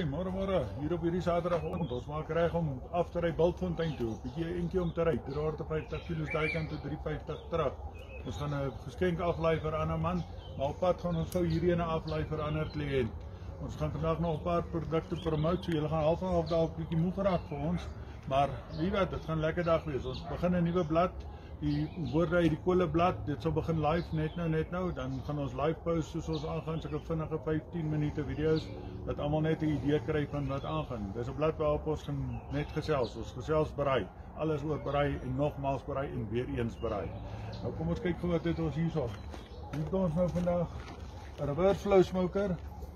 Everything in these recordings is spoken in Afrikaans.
Môre, hier op hierdie Saterdagoggend. Ons maak reg om af te ry Bultfontein toe. Bietjie eentjie om te ry. 350 kg daai kant toe 350 terug. Ons gaan 'n geskenk aflaai vir 'n ander man, maar op pad gaan ons gou hierdie ene aflaai vir 'n ander kliënt. Ons gaan vandag nog 'n paar produkte promote, so julle gaan half en half dalk bietjie moeg raak vir ons, maar wie weet, dit gaan 'n lekker dag wees. Ons begin 'n nuwe blad. Die woorde uit die koleblad, dit sal begin live net nou, dan gaan ons live post soos ons aangaan, soke vinnige 15 minute video's, dat almal net 'n idee kry van wat aangaan. Dis 'n blad waarop ons gaan net gesels, ons gesels berei, alles oor berei en nogmaals berei en weer eens berei. Nou kom ons kyk gou wat het ons hierso. Hier het ons nou vandag 'n reverse flow smoker,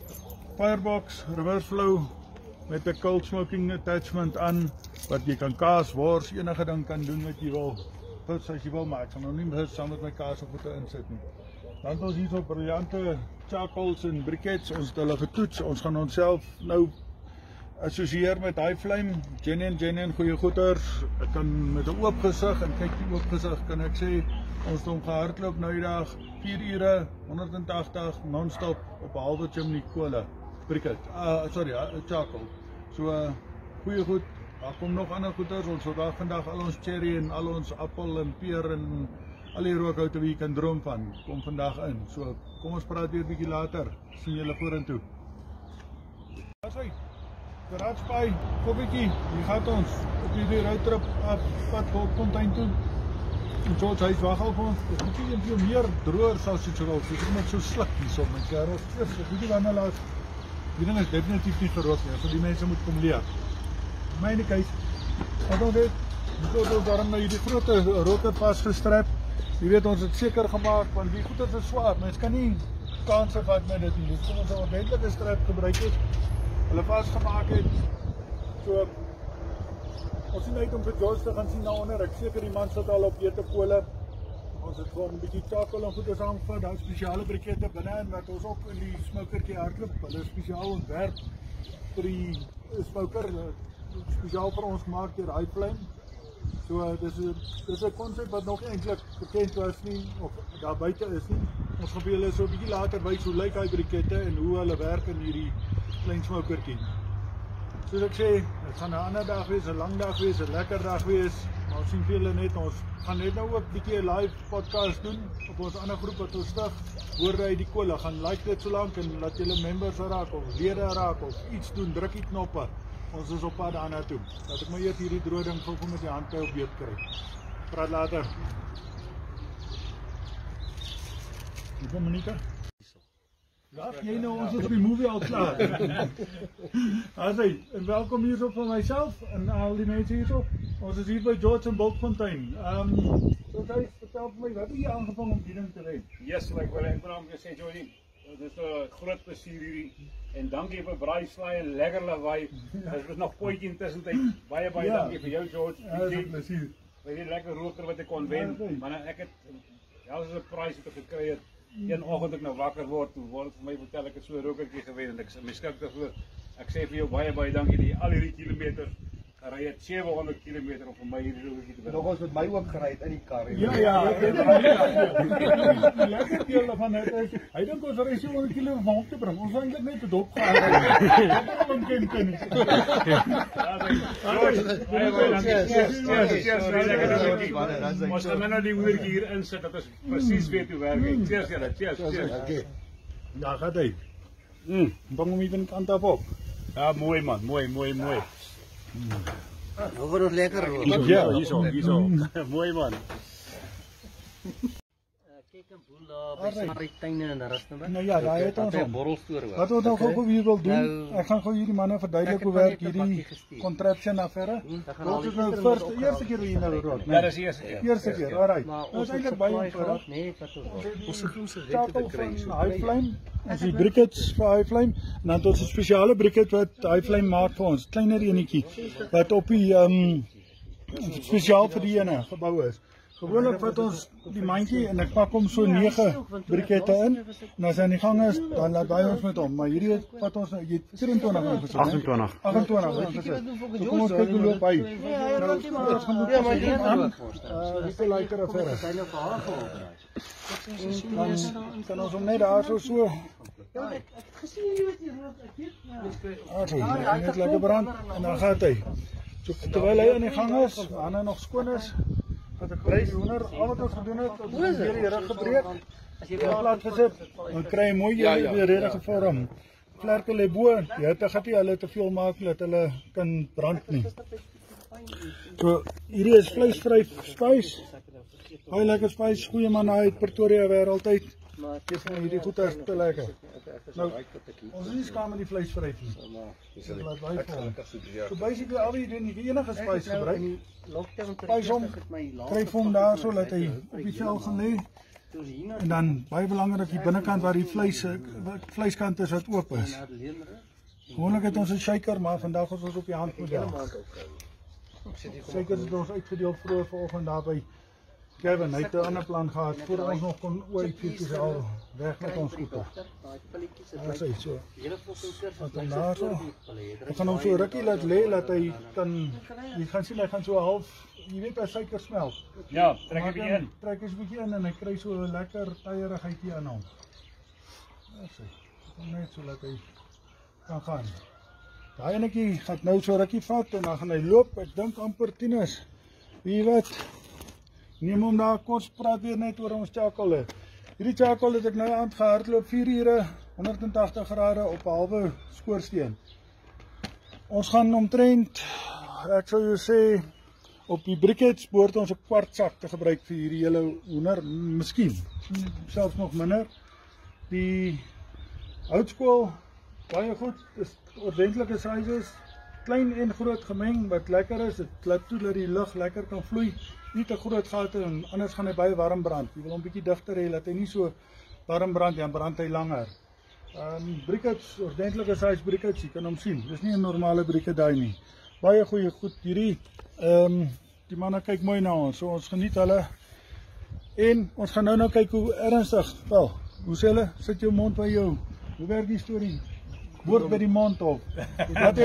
Firebox reverse flow met 'n cold smoking attachment aan, wat jy kan kaas, wors, enige ding kan doen wat jy wil. As jy wil, maar ek gaan nou nie meer saam met my kaas op te insit nie. Dan het ons hier so briljante charcoals en briquettes, ons het hulle getoets, ons gaan onsself nou assosieer met high flame, genuine goeie goeders. Ek kan met 'n oop gesig, en kyk die oop gesig kan ek sê, ons het hom gehardloop nou die dag, 4 ure, 180, non-stop, op 'n halwe chimney kolle, briquette, charcoal. So, goeie goed. Daar kom nog ander goeders, ons het vandag al ons cherry en al ons appel en peer en al die rookhoute wie jy kan droom van, kom vandag in. So, kom ons praat weer 'n bietjie later, sien julle vorentoe. Daar is hy, Garage koffietjie, hier gaat ons, op die roadtrip af, pad Bultfontein toe. En George, hy wag al vir ons, dit moet nie veel meer droër sal soos rook, dit is net so slik hierso, my kerel, ek weet nie wanneer laat, die ding is definitief nie gerook nie, so die mense moet kom leer. Myne case, wat ons het, ons daarom nou hierdie grote roker vastgestrap. Jy weet, ons het seker gemaak, want die goeders is swaar, mens kan nie kanse vat met dit nie. Dus kom ons 'n ordentlike strap gebruik het, hulle vastgemaak het, so, ons sien uit om vir George te gaan sien na onder, ek seker die man sit al op jete kole, ons het gewoon 'n bietjie charcoal en goeders aangevat, daar spesiale briquette binne in, wat ons ook in die smokertjie hardloop, hulle is spesiaal ontwerp vir die smoker, spesiaal vir ons gemaak deur high flame. So dis 'n konsep wat nog eintlik bekend was nie, of daar buite is nie. Ons gaan vir julle so 'n bietjie later wys hoe lyk hy briquette en hoe hulle werk in hierdie klein smokertjie. Soos ek sê, dit gaan 'n ander dag wees, 'n lang dag wees, 'n lekker dag wees. Maar ons sien vir julle net, ons gaan net nou ook 'n bietjie 'n live podcast doen op ons ander groep wat ons stig, woorde uit die kolle. Gaan like dit so lank en laat julle members raak of lede raak of iets doen, druk die knoppe. Ons is op pad daarna toe. Laat ek maar eers hierdie droë ding gou met die hand op beet kry. Praat later. Hoeveel minute? Ja, jy nou, ons is op die movie al klaar. Asai, en welkom hierso van myself en al die mense hierso. Ons is hier by George in Bultfontein. So guys, vertel vir my, wat het jy aangevang om die ding te red? Yes, ek wil sê, Georgie, dit is 'n groot plesier hierdie. En dankie vir braaislaai en lekker lawaai. Dit is nog potjie intussen. Baie dankie vir jou, George. Plesier. Vir die lekker roker wat ek kon wen. Maar ek het is 'n prys wat ek gekry het. Een oggend ek nou wakker word, toe word vir my vertel ek het so 'n rokertjie gewen en ek is miskik daarvoor. Ek sê vir jou baie dankie dat jy al hierdie kilometers ry het 700 km om vir my hierdie rokertjie te wen. Nog ons met my ook gery het in die kar. Ja. Die lekker deel van dit is, hy dink ons ry 700 km om hom te bring. Ons wou eintlik net 'n dop gehad. Ek wil hom ken. Ons gaan nou die hoertjie hier insit dat ons presies weet hoe werk. Cheers julle, cheers. Ja, gaat hy. Bang hom even kant af op. Ja, mooi man, mooi. Nou word ons lekker hoor. Ja, hierso. Mooi man. Kyk 'n boel daar by Smartyne en Rustenburg. Nou ja, daar het ons 'n borrelstoer hoor. Wat ons nou gou hier wil doen, ek gaan gou hierdie manne verduidelik hoe werk hierdie contraption affaire. Dit is nou vir eerste keer hier nou rond. Ja, dis eerste keer. Alright. Ons is eintlik baie eenvoudig. Nee, wat ons Charcoal van high flame, ons die briquettes vir high flame, en dan het ons 'n spesiale briquette wat high flame maak vir ons, kleiner enetjie wat op die spesiaal vir die ene gebou is. Gewoonlik vat ons die mandjie en ek pak hom so 9 briquette in, en as hy aan die gang is, dan laat hy ons met hom, maar hierdie vat ons, jy 24 in gesit, 28 in gesit. So kom ons kyk hoe loop hy. Dis 'n lekker affaire. Dan kan ons hom net daar so Hy net lekker brand en dan gaan hy. So terwyl hy aan die gang is, hande nog skoon is, het ek die hoender, al wat ons gedoen het, ons het weer die rug gebreek, in plaas gesit, dan kry hy mooi die redige vorm. Vlerke lê bo, die hitte gaan nie hulle te veel maak dat hulle kan brand nie. So hierdie is vleisvry spys. Baie lekker spys, goeie man uit Pretoria wêreld uit. Dis van hierdie goeie te lekker. Nou, ons is nie skaam met die vleisvry nie. So basically al wie doen nie enige spys gebruik. Spys hom, kry hom daar so dat hy op die vel gaan lê. En dan baie belangrik die binnekant waar die vleiskant is wat oop is. Gewoonlik het ons 'n shaker, maar vandag is ons op die handmodel. Shaker het ons uitgedeel vroeër vanoggend daar by Kevin, hy het 'n ander plan gehad voor ons nog kon ooit al weg met ons goede. Dat is so. Want daar so. Ek gaan hom so rukkie laat lê dat hy kan, jy gaan sien hy gaan so half, jy weet as suiker smelt. Ja, trek hy bietjie in. Trek hy 'n bietjie in en hy kry so 'n lekker tyierigheidjie aan hom. Dat is net so dat hy kan gaan. Daai enetjie gaan nou so rukkie vat en dan gaan hy loop, ek dink amper 10 is. Wie weet. Neem hom daar, kort praat weer net oor ons charcoal. Hierdie charcoal het ek nou aan gehardloop 4 ure, 180 grade op 'n halwe skoorsteen. Ons gaan omtrent, ek sou jou sê, op die briquettes behoort ons 'n kwart sak te gebruik vir hierdie hele hoender, miskien, selfs nog minder. Die houtskool, baie goed, is ordentlike sizes, klein en groot gemeng, wat lekker is, dit laat toe dat die lug lekker kan vloei. Nie te groot gate en anders gaan hy baie warm brand. Jy wil hom bietjie digter hê dat hy nie so warm brand, dan brand hy langer. Briquettes, ordentlike size briquettes, jy kan hom sien. Dis nie 'n normale briquette daai nie. Baie goeie goed hierdie. Die manne kyk mooi na ons, so ons geniet hulle. En ons gaan nou kyk hoe ernstig. Wel, hoe sê hulle? Sit jou mond by jou. Hoe werk die storie? Woord by die mond op. Wat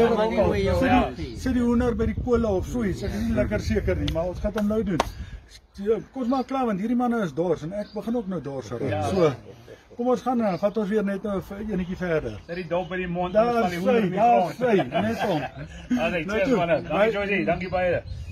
sit die hoender by die kolle of so iets. Ek is nie lekker seker nie, maar ons gaan hom nou doen. Kom maar klaar want hierdie manne is dors en ek begin ook nou dors raak. So, kom ons gaan dan, vat ons weer net nou 'n enetjie verder. Sit die dop by die mond en val die hoender op die grond. Daar sê, net om. Alright, cheers manne. Dankie Josie, dankie baie.